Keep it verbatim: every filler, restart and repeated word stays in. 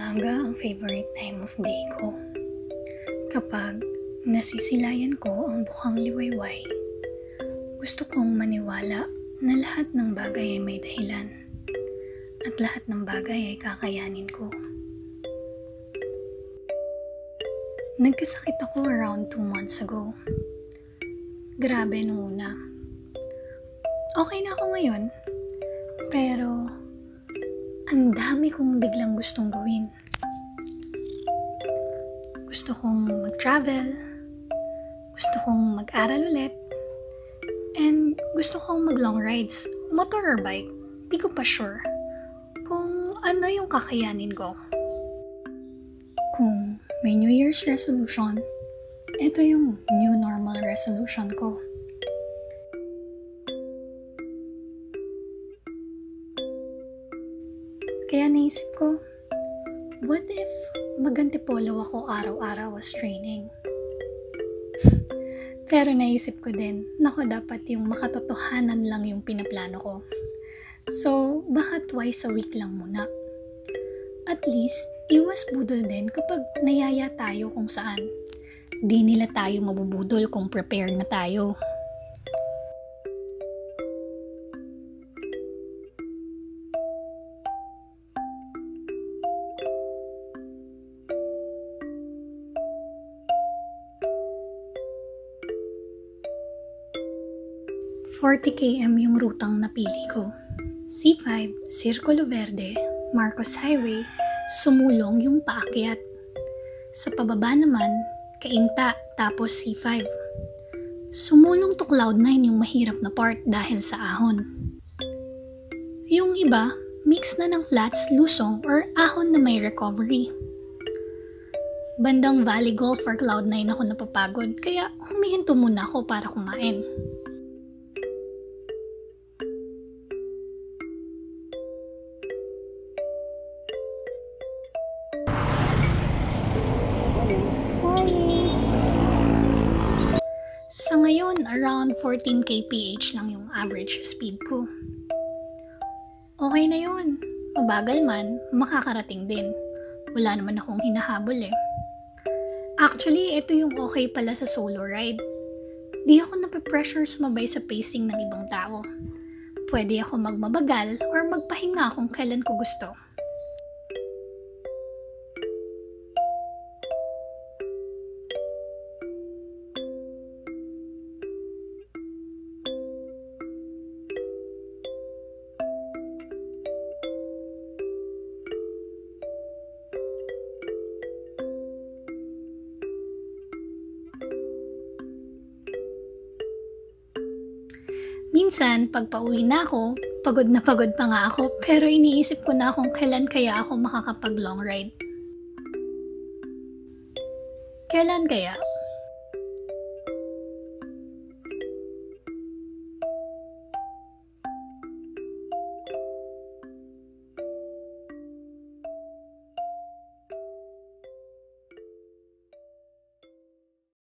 Umaga ang favorite time of day ko. Kapag nasisilayan ko ang bukang liwayway, gusto kong maniwala na lahat ng bagay ay may dahilan at lahat ng bagay ay kakayanin ko. Nagkasakit ako around two months ago. Grabe nung una. Okay na ako ngayon, pero ang dami kong biglang gustong gawin. Gusto kong mag-travel, gusto kong mag-aral ulit, and gusto kong mag-long rides, motor or bike. Di ko pa sure kung ano yung kakayanin ko. Kung may New Year's resolution, ito yung new normal resolution ko. Kaya naisip ko, what if mag-antipolo ako araw-araw as training? Pero naisip ko din, naku dapat yung makatotohanan lang yung pinaplano ko. So, baka twice a week lang muna. At least, iwas budol din kapag nayaya tayo kung saan. Di nila tayo mabubudol kung prepared na tayo. forty kilometers yung rutang napili ko. C five, Circulo Verde, Marcos Highway, sumulong yung paakyat. Sa pababa naman, Cainta, tapos C five. Sumulong to Cloud nine yung mahirap na part dahil sa ahon. Yung iba, mix na ng flats, lusong, or ahon na may recovery. Bandang Valley Golf or Cloud nine ako napapagod, kaya humihinto muna ako para kumain. Sa ngayon, around fourteen kilometers per hour lang yung average speed ko. Okay na yun. Mabagal man, makakarating din. Wala naman akong hinahabol eh. Actually, ito yung okay pala sa solo ride. Di ako nape-pressure sumabay sa pacing ng ibang tao. Pwede ako magmabagal or magpahinga kung kailan ko gusto. Minsan, pag pauwi na ako, pagod na pagod pa nga ako, pero iniisip ko na kung kailan kaya ako makakapag long ride. Kailan kaya?